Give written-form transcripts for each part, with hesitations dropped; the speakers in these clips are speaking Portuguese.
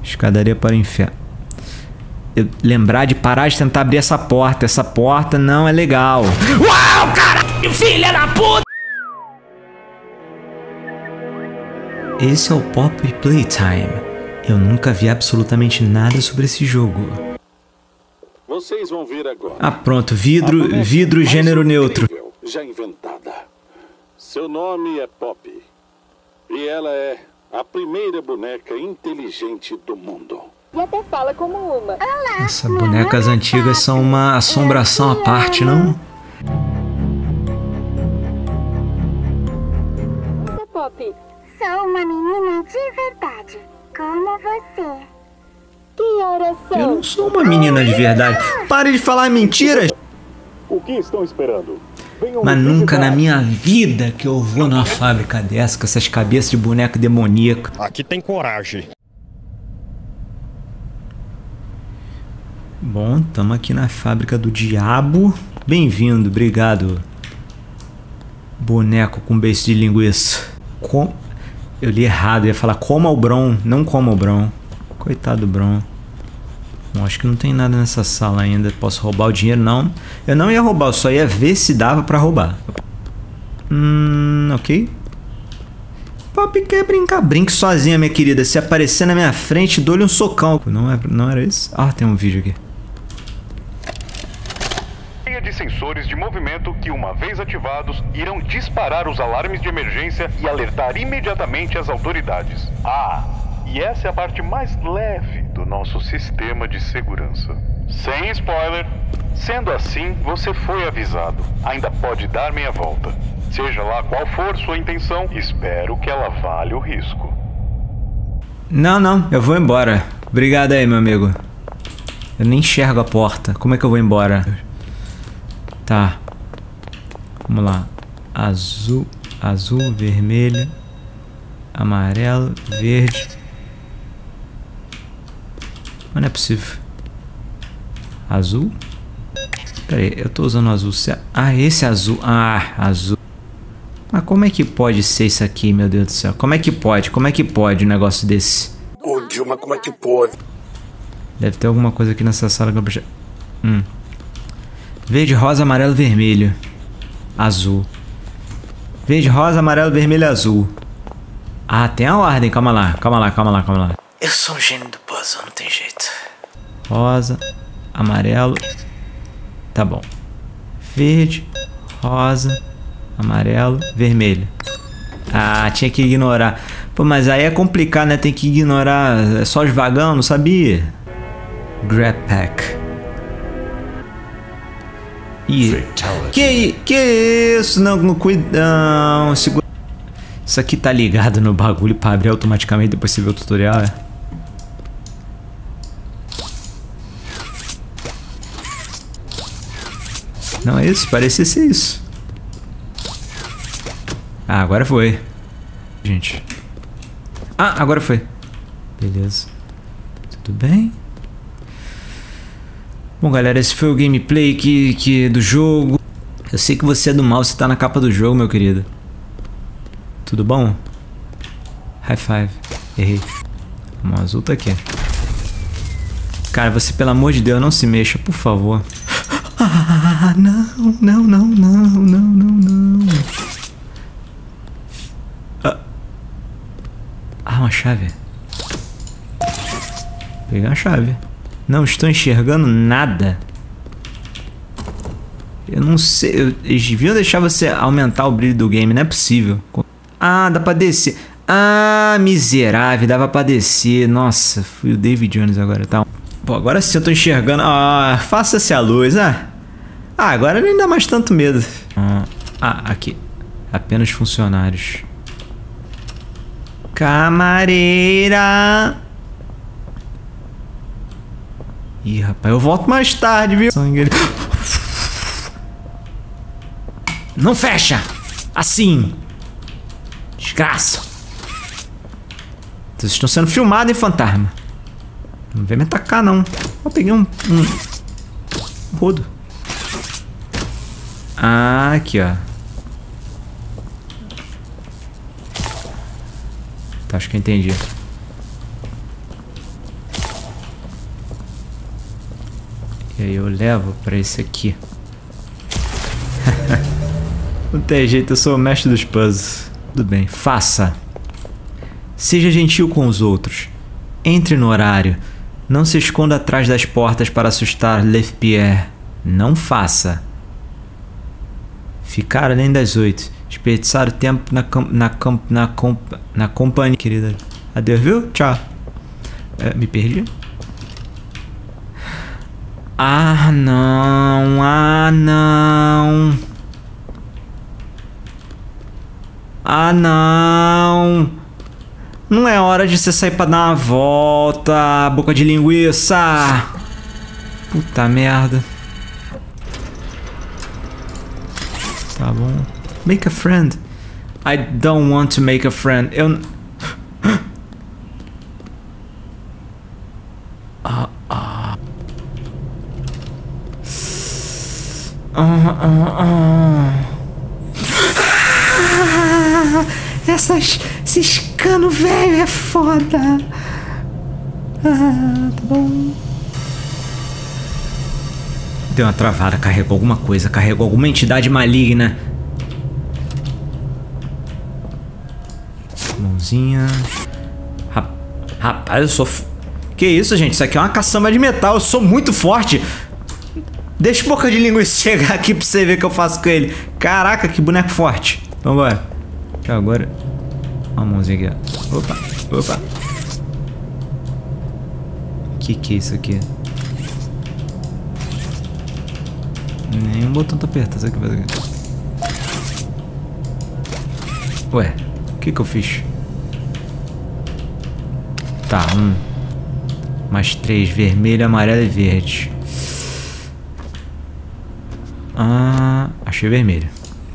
Escadaria para o inferno. Lembrar de parar de tentar abrir essa porta. Essa porta não é legal. Uau, caralho, filha da puta! Esse é o Pop Playtime. Eu nunca vi absolutamente nada sobre esse jogo. Vocês vão ver agora. Ah, pronto. Vidro gênero neutro. Já inventada. Seu nome é Pop. E ela é a primeira boneca inteligente do mundo. E até fala como uma. Olá, Essas bonecas antigas são uma assombração à parte, não? Pop. Sou uma menina de verdade, como você. Que horas são? Eu não sou uma menina de verdade. Pare de falar mentiras. O que estão esperando? Mas nunca na minha vida que eu vou numa fábrica dessa com essas cabeças de boneco demoníaco. Aqui tem coragem. Bom, estamos aqui na fábrica do diabo. Bem-vindo, obrigado. Boneco com beijo de linguiça. Eu li errado, eu ia falar coma o Bron, não coma o Bron. Coitado do Bron. Bom, acho que não tem nada nessa sala ainda. Posso roubar o dinheiro? Não. Eu não ia roubar, eu só ia ver se dava pra roubar. Ok. Pop quer brincar. Brinque sozinha, minha querida. Se aparecer na minha frente, dou-lhe um socão. Não era isso? Ah, tem um vídeo aqui. De sensores de movimento que, uma vez ativados, irão disparar os alarmes de emergência e alertar imediatamente as autoridades. E essa é a parte mais leve do nosso sistema de segurança. Sem spoiler, sendo assim, você foi avisado. Ainda pode dar meia volta. Seja lá qual for sua intenção, espero que ela valha o risco. Não, eu vou embora. Obrigado aí, meu amigo. Eu nem enxergo a porta. Como é que eu vou embora? Tá. Vamos lá. Azul, vermelho, amarelo, verde. Mas não é possível. Azul? Pera aí, eu tô usando azul. Esse azul. Azul. Mas como é que pode ser isso aqui, meu Deus do céu? Como é que pode? Como é que pode um negócio desse? Ô, Dilma, como é que pode? Deve ter alguma coisa aqui nessa sala que eu... Verde, rosa, amarelo, vermelho. Azul. Verde, rosa, amarelo, vermelho, azul. Tem a ordem. Calma lá. Eu sou um gênio do puzzle, não tem jeito. Rosa, amarelo. Tá bom. Verde, rosa, amarelo, vermelho. Tinha que ignorar. Pô, mas aí é complicado, né? Tem que ignorar. É só os vagão, não sabia? Grab pack. Que isso? Não, cuidado. Segura. Isso aqui tá ligado no bagulho pra abrir automaticamente depois você ver o tutorial, Não é isso? Parecia ser isso. Agora foi. Gente. Agora foi. Beleza. Tudo bem? Bom, galera, esse foi o gameplay do jogo. Eu sei que você é do mal, você tá na capa do jogo, meu querido. Tudo bom? High five. Errei. O azul tá aqui. Cara, você, pelo amor de Deus, não se mexa, por favor. Não. Uma chave. Pegar a chave. Não estou enxergando nada. Eu não sei. Eles deviam deixar você aumentar o brilho do game. Não é possível. Dá pra descer. Miserável. Dava pra descer. Nossa, fui o David Jones agora. Tá. Pô, agora sim eu tô enxergando. Faça-se a luz. Agora nem dá mais tanto medo. Aqui. Apenas funcionários. Camareira. Ih, rapaz, eu volto mais tarde, viu? Não fecha! Assim! Desgraça! Vocês estão sendo filmados, hein, fantasma? Não vem me atacar, não. Eu peguei um rodo. Aqui, ó. Tá, acho que eu entendi. E aí eu levo pra esse aqui. Não tem jeito, eu sou o mestre dos puzzles. Tudo bem, faça. Seja gentil com os outros. Entre no horário. Não se esconda atrás das portas para assustar Lefpierre. Não faça. Ficar além das 8. Desperdiçar o tempo na companhia. Querida. Adeus, viu? Tchau. Me perdi? Ah, não. Ah, não. Ah, não. Não é hora de você sair pra dar uma volta, boca de linguiça. Puta merda. Tá bom. Make a friend. I don't want to make a friend. Eu... Esses canos velho é foda. Tá bom. Deu uma travada, carregou alguma coisa, carregou alguma entidade maligna. Mãozinha. Rapaz, eu sou... Que isso, gente? Isso aqui é uma caçamba de metal. Eu sou muito forte. Deixa o boca de linguiça chegar aqui pra você ver o que eu faço com ele. Caraca, que boneco forte. Vambora. Tchau, agora. Uma mãozinha aqui, ó. Opa, opa. Que é isso aqui? Nenhum botão tá apertado. Isso aqui vai aqui. Ué, o que eu fiz? Tá, 1 mais 3, vermelho, amarelo e verde. Ah, achei vermelho.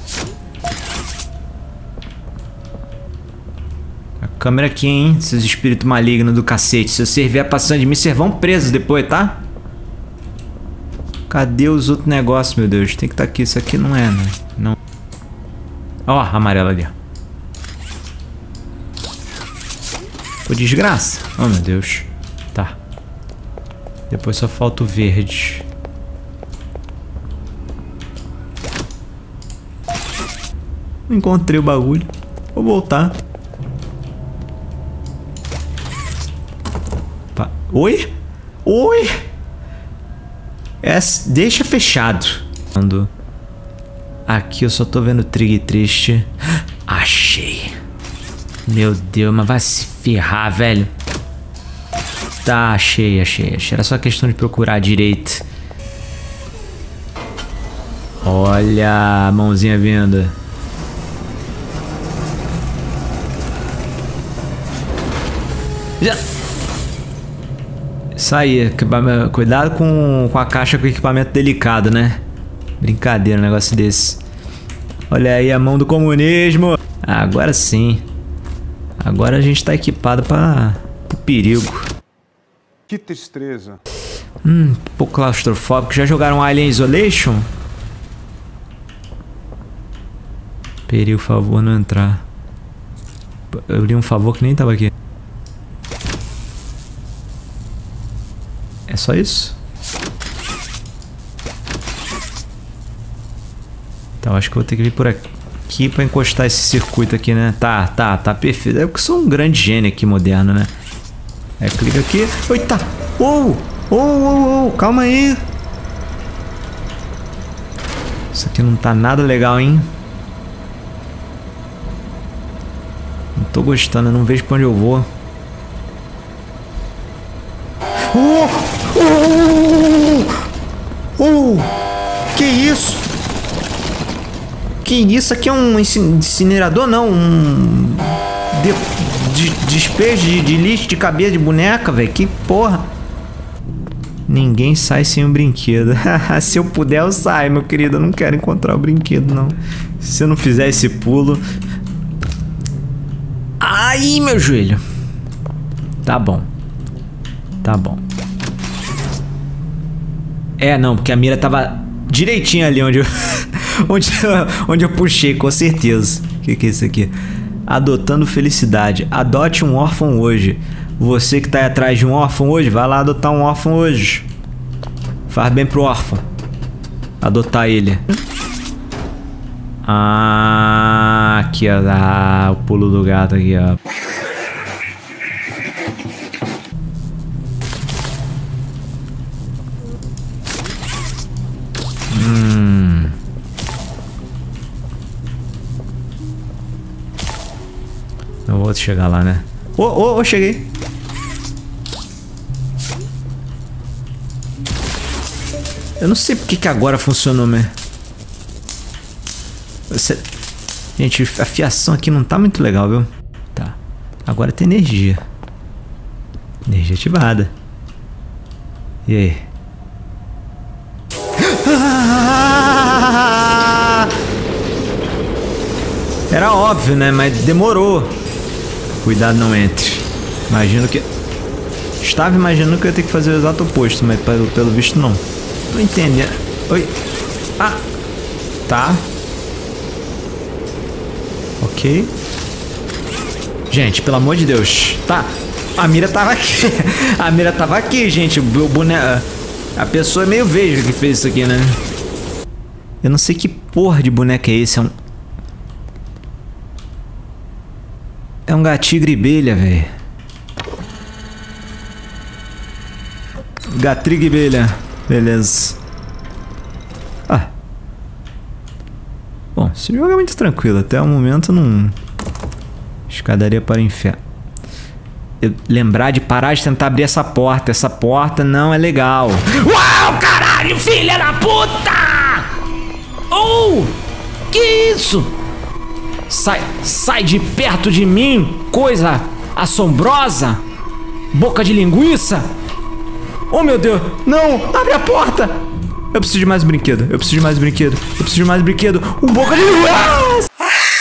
A câmera aqui, hein? Seus espíritos malignos do cacete. Se você vier passando de mim, vocês vão presos depois, tá? Cadê os outros negócios, meu Deus? Tem que estar aqui. Isso aqui não é, né? Não. Ó, amarelo ali, ó. Pô, desgraça. Oh, meu Deus. Tá. Depois só falta o verde. Encontrei o bagulho. Vou voltar. Oi? Oi? Deixa fechado. Aqui eu só tô vendo Trig triste. Achei. Meu Deus, mas vai se ferrar, velho. Tá, achei. Era só questão de procurar direito. Olha a mãozinha vindo. Já. Isso aí, cuidado com a caixa com equipamento delicado, né? Brincadeira, um negócio desse. Olha aí a mão do comunismo. Agora sim. Agora a gente tá equipado para o perigo. Que tristeza. Um pouco claustrofóbico. Já jogaram Alien Isolation? Perigo, favor, não entrar. Eu li um favor que nem tava aqui. É só isso? Então acho que eu vou ter que vir por aqui pra encostar esse circuito aqui, né? Tá perfeito. É porque eu sou um grande gênio aqui moderno, né? É, clica aqui. Eita! Calma aí. Isso aqui não tá nada legal, hein? Não tô gostando, eu não vejo pra onde eu vou. Que isso? Que isso? Aqui é um incinerador, não? Um despejo de lixo de cabeça de boneca, velho. Que porra. Ninguém sai sem um brinquedo. Se eu puder, eu saio, meu querido. Eu não quero encontrar o brinquedo, não. Se eu não fizer esse pulo... Ai, meu joelho. Tá bom. Tá bom. É, não, porque a mira tava direitinho ali onde eu... onde eu puxei, com certeza. O que é isso aqui? Adotando felicidade. Adote um órfão hoje. Você que tá aí atrás de um órfão hoje, vai lá adotar um órfão hoje. Faz bem pro órfão. Adotar ele. Ah, aqui, ó. Ah, o pulo do gato aqui, ó. Eu vou chegar lá, né? Ô, cheguei. Eu não sei porque que agora funcionou, né? Gente, a fiação aqui não tá muito legal, viu? Tá. Agora tem energia. Energia ativada. E aí? Era óbvio, né? Mas demorou. Cuidado, não entre. Imagino que... Estava imaginando que eu ia ter que fazer o exato oposto, mas pelo visto não. Tô entendendo. Oi. Ah. Tá. Ok. Gente, pelo amor de Deus. Tá. A mira tava aqui. A mira tava aqui, gente. O boneco... A pessoa é meio veja que fez isso aqui, né? Eu não sei que porra de boneco é esse. É um gatinho gribelha, velho. Gatriguibelha. Beleza. Ah. Bom, esse jogo é muito tranquilo. Até o momento não... Escadaria para o inferno. Lembrar de parar de tentar abrir essa porta. Essa porta não é legal. Uau, caralho, filha da puta! Oh! Que isso? Sai de perto de mim, coisa assombrosa! Boca de linguiça! Oh, meu Deus! Não! Abre a porta! Eu preciso de mais brinquedo. Eu preciso de mais brinquedo. Eu preciso de mais brinquedo. Um boca de linguiça!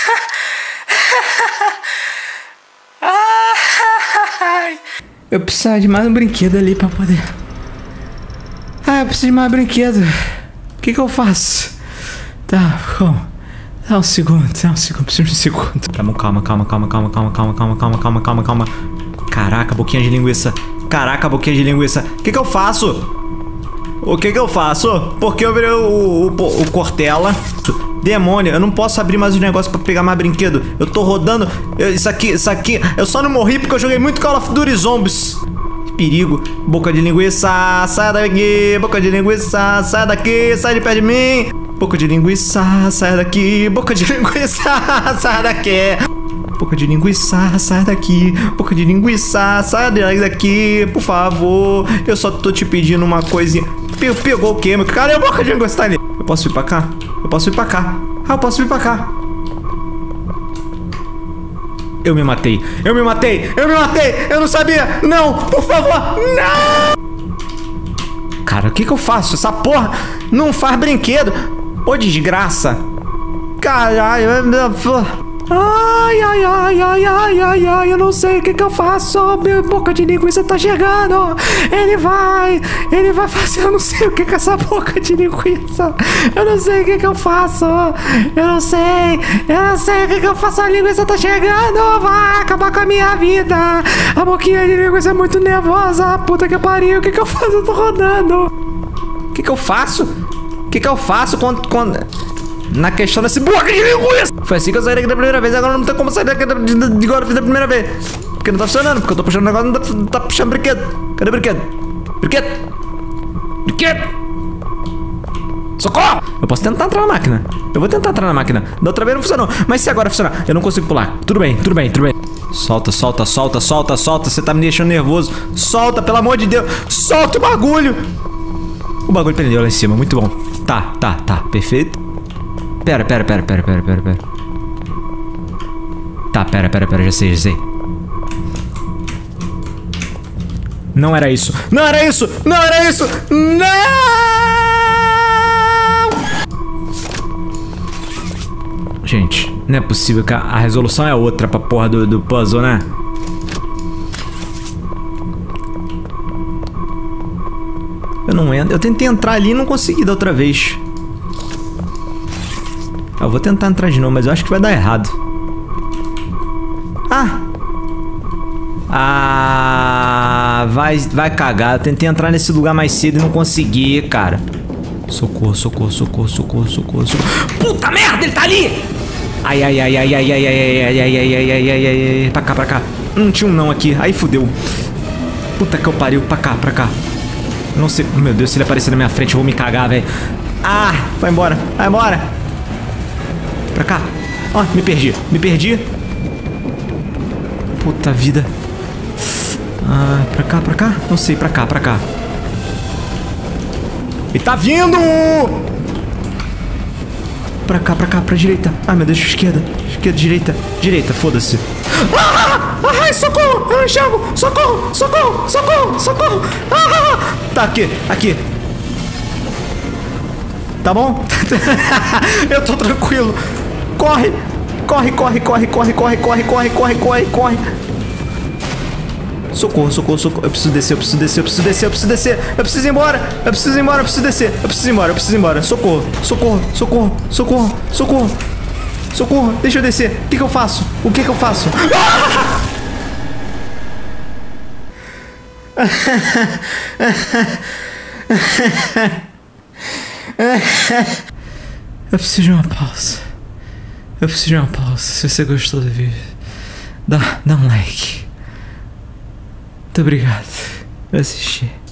Eu preciso de mais um brinquedo ali pra poder... Ah, eu preciso de mais brinquedo. O que eu faço? Tá, como? Dá um segundo, preciso de um segundo. Calma. Caraca, boquinha de linguiça. Caraca, boquinha de linguiça. O que eu faço? O que eu faço? Porque eu virei o Cortella. Demônio, eu não posso abrir mais os negócios pra pegar mais brinquedo. Eu tô rodando. Isso aqui. Eu só não morri porque eu joguei muito Call of Duty Zombies. Perigo. Boca de linguiça, sai daqui. Boca de linguiça, sai daqui. Sai de perto de mim. Boca de linguiça, sai daqui. Boca de linguiça, sai daqui. Boca de linguiça, sai daqui. Boca de linguiça, sai daqui. Por favor. Eu só tô te pedindo uma coisinha. Pegou o quê, meu? Cadê a boca de linguiça? Tá ali. Eu posso vir pra cá? Eu posso vir pra cá. Ah, eu posso vir pra cá. Eu me matei. Eu não sabia. Não, por favor. Não. Cara, o que eu faço? Essa porra não faz brinquedo. Ô, desgraça. Caralho. Ai, eu não sei o que eu faço. Meu boca de linguiça tá chegando. Ele vai fazer. Eu não sei o que é essa boca de linguiça. Eu não sei o que eu faço. Eu não sei o que eu faço. A linguiça tá chegando. Vai acabar com a minha vida. A boquinha de linguiça é muito nervosa. Puta que pariu. O que eu faço? Eu tô rodando. O que eu faço? O que eu faço quando... Na questão desse boca de linguiça. Foi assim que eu saí daqui da primeira vez. Agora não tem como sair daqui de agora da primeira vez. Porque não tá funcionando. Porque eu tô puxando o negócio e não tá puxando brinquedo. Cadê o brinquedo? Brinquedo! Socorro! Eu posso tentar entrar na máquina. Eu vou tentar entrar na máquina. Da outra vez não funcionou. Mas se agora funcionar, eu não consigo pular. Tudo bem. Solta. Você tá me deixando nervoso. Solta, pelo amor de Deus. Solta o bagulho. O bagulho prendeu lá em cima. Muito bom. Tá. Perfeito. Pera. Tá, pera, já sei. Não era isso! Não! Gente, não é possível que a resolução é outra pra porra do puzzle, né? Eu não entro. Eu tentei entrar ali e não consegui da outra vez. Eu vou tentar entrar de novo, mas eu acho que vai dar errado. Ah! Ah, vai cagar. Eu tentei entrar nesse lugar mais cedo e não consegui, cara. Socorro, socorro, socorro, socorro, socorro, socorro. Puta merda, ele tá ali! Ai, ai, ai, ai, ai, ai, ai, ai, ai, ai, ai, ai, ai, ai, ai, pra cá, pra cá. Tinha um não aqui. Aí fudeu. Puta que eu pariu, pra cá, pra cá. Não sei, meu Deus, se ele aparecer na minha frente eu vou me cagar, velho. Ah, vai embora, vai embora. Pra cá. Ó, me perdi, me perdi. Puta vida. Ah, pra cá, pra cá? Não sei, pra cá, pra cá. Ele tá vindo! Pra cá, pra direita. Ai, meu Deus, esquerda. Esquerda, direita. Direita, foda-se. Ai, socorro! Eu enxergo! Socorro! Socorro! Socorro! Socorro! Tá, aqui, aqui. Tá bom? Eu tô tranquilo. Corre! Corre, corre, corre, corre, corre, corre, corre, corre, corre, corre. Socorro, socorro, socorro. Eu preciso descer, eu preciso descer, eu preciso descer, eu preciso descer. Eu preciso ir embora, eu preciso ir embora, eu preciso descer. Eu preciso ir embora, eu preciso ir embora. Socorro, socorro, socorro, socorro, socorro. Socorro, deixa eu descer. O que eu faço? O que eu faço? Eu preciso de uma pausa. Eu preciso de uma pausa. Se você gostou do vídeo, dá um like. Muito obrigado por assistir.